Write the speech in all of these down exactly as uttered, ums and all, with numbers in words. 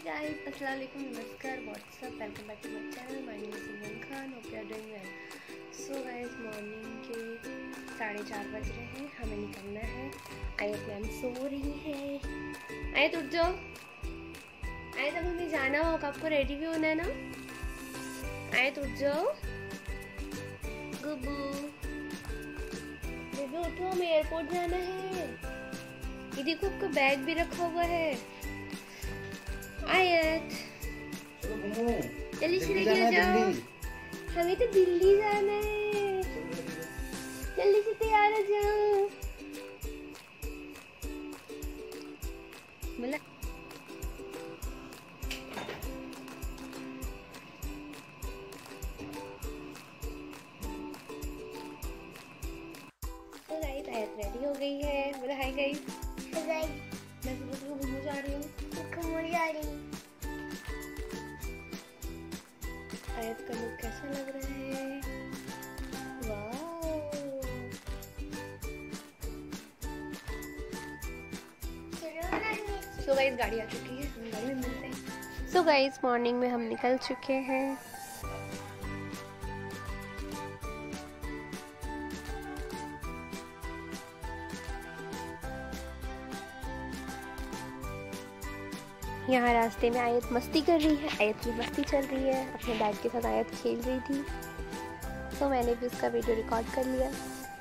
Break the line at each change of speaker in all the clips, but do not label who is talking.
Guys, अस्सलाम वालेकुम, नमस्कार, what's up, welcome back to my channel. My name is Imran Khan. Hope you are doing well. So guys, morning के साढ़े चार बज रहे हैं, हमें निकलना है। आयत मैम सो रही है। आयत उठ जाओ। आयत अब हमें जाना होगा, आपको रेडी भी होना है ना। आयत उठ जाओ। गुब्बू बेबी उठो, हमें एयरपोर्ट जाना है। ये देखो, आपका बैग भी रखा हुआ है। आयत जल्दी से लेके जाओ, हमें तो दिल्ली जाना है। जल्दी से तैयार हो जाओ। मतलब तो गाइस, आयत रेडी हो गई है। बोला हाय गाइस। हाय गाइस, मैं सुबह सुबह घूमने जा रही हूँ। घूमने जा रही हूँ। आयत का लुक कैसा लग रहा है? वाओ। सो गाइस, गाड़ी आ चुकी है, हम गाड़ी में मिलते हैं। सो गाइस, मॉर्निंग में हम निकल चुके हैं। यहाँ रास्ते में आयत मस्ती कर रही है। आयत की मस्ती चल रही है, अपने डैड के साथ आयत खेल रही थी, तो मैंने भी उसका वीडियो रिकॉर्ड कर लिया।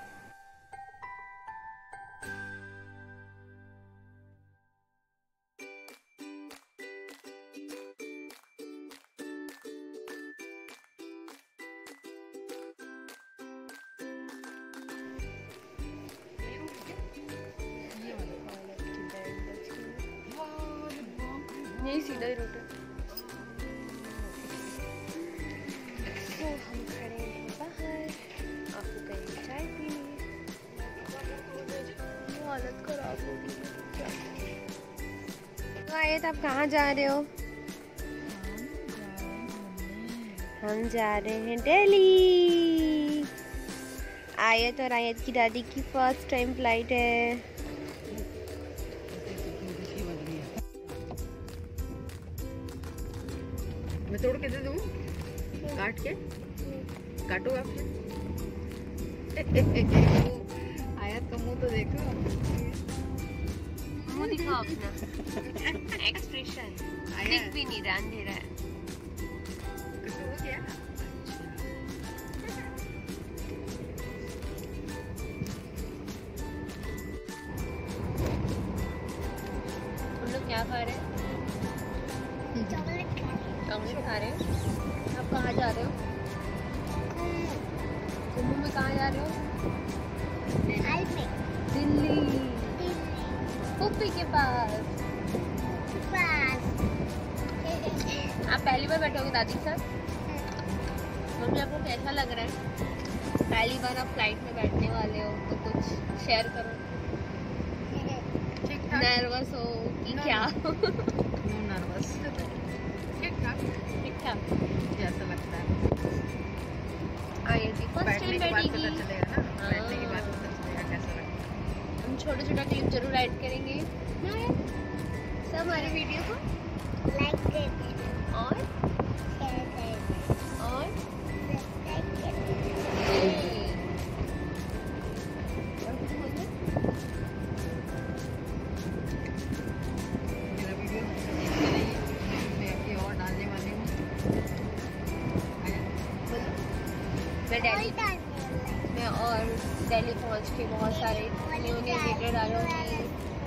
यही सीधा ही रूट है। तो हम खड़े हैं बाहर, आपको कहीं चाय पीनी है। हालत खराब हो गई है। तो आयत, आप कहाँ जा रहे हो? हम जा रहे हैं दिल्ली। आयत और आयत की दादी की फर्स्ट टाइम फ्लाइट है।
मैं तोड़ के दे दूँ? काट के? काटो आप? आयत का मुंह तो देखो।
मुंह दिखाओ अपना। एक्सप्रेशन दिख भी नहीं रहा, अंधेरा है।
हो गया?
हम लोग क्या खा रहे हैं? चॉकलेट खा रहे हो। आप कहाँ जा रहे हो? कुल्लू में कहाँ जा रहे हो? दिल्ली। पुप्पी के पास। आप पहली बार बैठोगे दादी के साथ? मम्मी, आपको कैसा लग रहा है? पहली बार आप फ्लाइट में बैठने वाले हो, तो कुछ शेयर करो। नर्वस हो कि क्या?
नर्वस। ठीक ठाक
ठीक ठाक
जैसा लगता है।
आइए जी, फर्स्ट
बैठने
टाइम
के बाद
बैठेगी।
पता चलेगा ना। बैठने के बाद पता चलेगा कैसा लगता है।
हम छोटा छोटा क्लिप जरूर ऐड करेंगे। सब हमारे वीडियो को लाइक कर देना और शेयर कर देना और सब्सक्राइब कर देना। और कुछ बोलना?
मेरा वीडियो मैं अभी और डालने वाली हूँ।
मैं दिल्ली मैं और दिल्ली पहुँच के बहुत सारे न्यू न्यू वीडियो डालूंगी।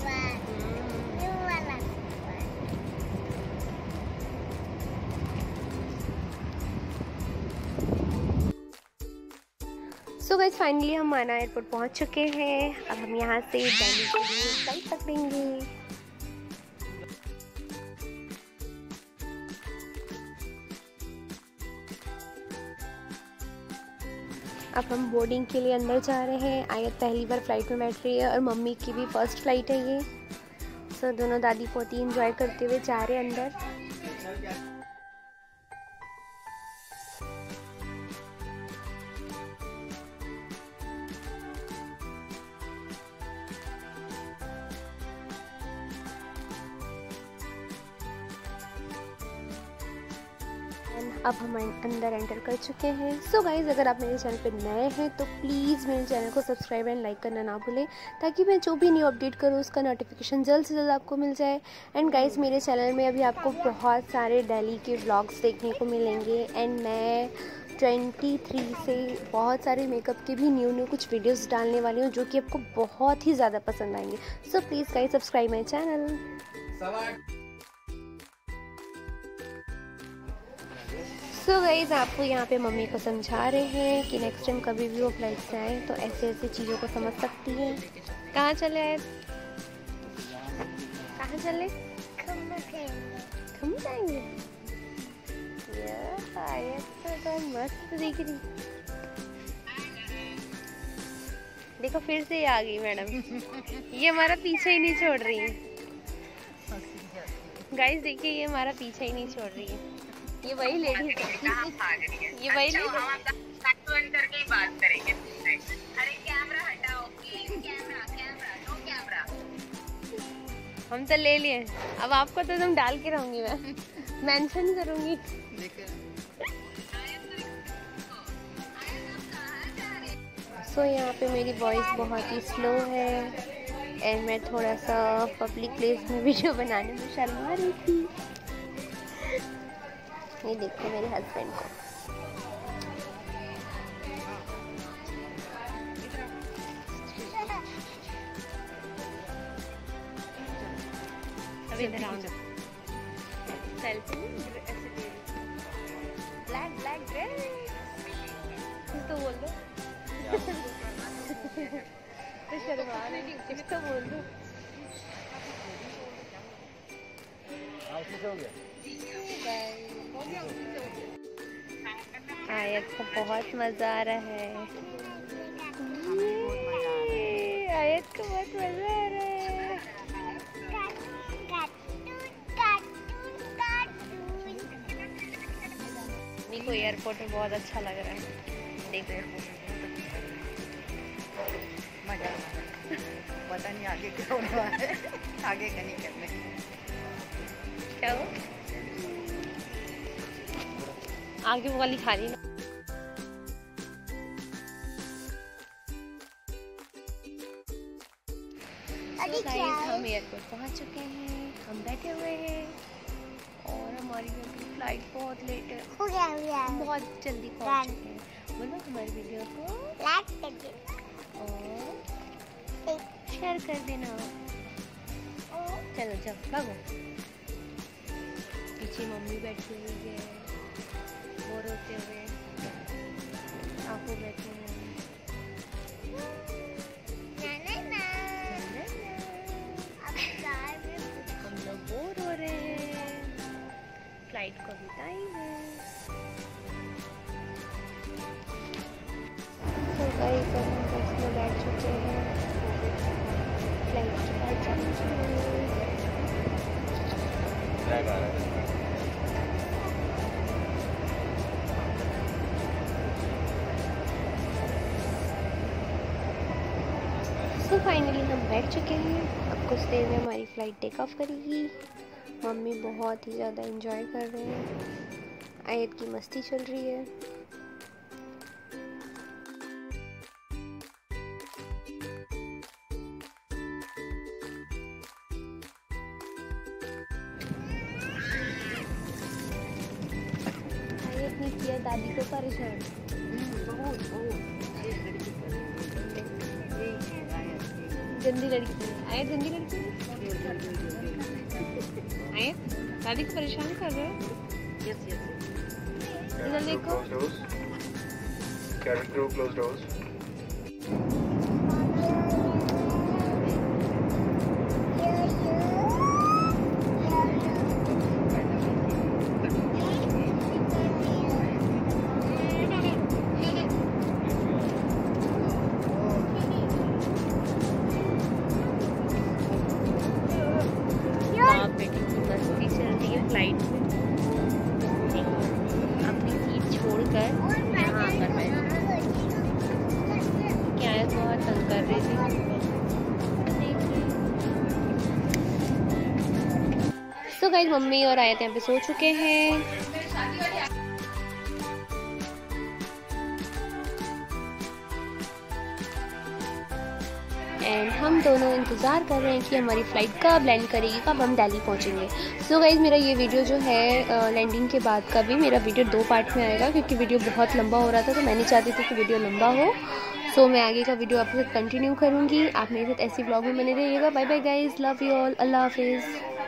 सो गाइस, फाइनली हम माना एयरपोर्ट पहुंच चुके हैं। अब हम यहाँ से दिल्ली के लिए फ्लाइट पकड़ेंगे। अब हम बोर्डिंग के लिए अंदर जा रहे हैं। आयत पहली बार फ्लाइट में बैठ रही है और मम्मी की भी फर्स्ट फ्लाइट है ये। सो दोनों दादी पोती एंजॉय करते हुए जा रहे हैं अंदर। अब हम अंदर एंटर कर चुके हैं। सो so गाइज़, अगर आप मेरे चैनल पे नए हैं तो प्लीज़ मेरे चैनल को सब्सक्राइब एंड लाइक करना ना भूलें, ताकि मैं जो भी न्यू अपडेट करूँ उसका नोटिफिकेशन जल्द से जल्द आपको मिल जाए। एंड गाइज़, मेरे चैनल में अभी आपको बहुत सारे दिल्ली के व्लॉग्स देखने को मिलेंगे। एंड मैं तेईस से बहुत सारे मेकअप के भी न्यू न्यू कुछ वीडियोस डालने वाली हूँ, जो कि आपको बहुत ही ज़्यादा पसंद आएंगे। So please guys, subscribe my channel. So guys, आपको यहाँ पे मम्मी को समझा रहे हैं कि नेक्स्ट टाइम कभी भी वो फ्लाइट से आए तो ऐसे ऐसे चीज़ों को समझ सकती हैं। कहाँ चले आए? कहाँ चले? हम जाएंगे। आयत तो, तो मस्त दिख रही। देखो फिर से आ गई मैडम। ये हमारा पीछे ही नहीं छोड़ रही है। गाइस देखिए, ये हमारा पीछे ही नहीं छोड़ रही है। ये वही लेडी है। ये वही लेडी
करके ही बात करेंगे। अरे कैमरा हटाओ, कैमरा कैमरा नो कैमरा।
हम तो ले लिए। अब आपको तो तुम डाल के रहूंगी, मैं मेंशन करूंगी। सो so, यहाँ पे मेरी वॉइस बहुत ही स्लो है एंड मैं थोड़ा सा पब्लिक प्लेस में वीडियो बनाने में शर्मा रही थी। ये देखो मेरे हस्बैंड को। अब इधर आओ। सेल्फी ब्लैक ब्लैक ड्रेस तो बोल दो। तो शर्मा रही, कुछ तो बोल दो। आयत को बहुत मजा आ रहा है। आयत को बहुत मजा आ रहा है। मेरे को एयरपोर्ट में बहुत अच्छा लग रहा है। देखो
मजा पता नहीं आगे क्या होने वाला है। आगे का नहीं करने
क्या हो? आगे वो वाली खाली ना। So guys, हम एयरपोर्ट पहुंच चुके हैं। हम बैठे हुए हैं और हमारी फ्लाइट बहुत लेट है। हो गया, हो गया। बहुत जल्दी पहुंच चुके हैं। बोलो हमारी वीडियो को लाइक कर देना और शेयर कर देना। चलो चलो भागो। पीछे मम्मी बैठी हुई है बोर होते हुए। आपको बैठे हैं। हम लोग बोर हो रहे हैं। फ्लाइट को भी टाइम है। तो गाइस, हम बस में बैठ चुके हैं। फ्लाइट स्टार्ट तो फाइनली हम बैठ चुके हैं। अब कुछ देर में हमारी फ़्लाइट टेक ऑफ करेगी। मम्मी बहुत ही ज़्यादा एंजॉय कर रहे हैं। आयत की मस्ती चल रही है। आयत ने किया दादी को परेशान।
बहुत बहुत
गंदी लड़की है। आयत गंदी लड़की है। आयत दादी को परेशान कर रहे हो।
Yes yes.
इधर देखो।
Cabin crew, close doors.
मस्ती चल रही है फ्लाइट में। अपनी सीट छोड़कर यहाँ आकर बैठ क्या है, बहुत तंग कर रही थी। तो गाइस, मम्मी और आयत यहाँ पे सो चुके हैं। एंड हम दोनों इंतज़ार कर रहे हैं कि हमारी फ़्लाइट कब लैंड करेगी, कब हम दिल्ली पहुँचेंगे। सो so गाइज़, मेरा ये वीडियो जो है लैंडिंग के बाद का भी मेरा वीडियो दो पार्ट में आएगा, क्योंकि वीडियो बहुत लंबा हो रहा था, तो मैं नहीं चाहती थी कि वीडियो लंबा हो। सो so, मैं आगे का वीडियो आपके साथ कंटिन्यू करूँगी। आप मेरे साथ ऐसी व्लॉग में बने रहिएगा। Bye bye guys, love you all, अल्लाह हाफिज़।